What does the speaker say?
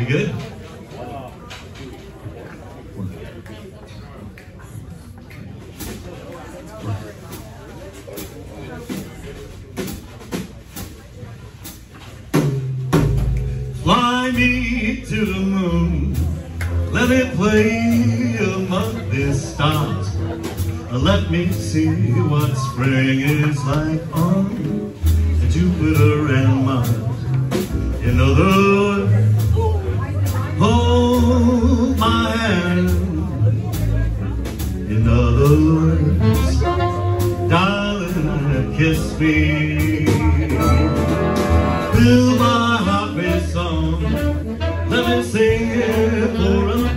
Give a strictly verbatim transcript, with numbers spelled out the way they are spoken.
good? Fly me to the moon, let me play among the stars. Let me see what spring is like on Jupiter and Mars. In other words, hold my hand. In other words, darling, kiss me. Fill my heart with song, let me sing it for a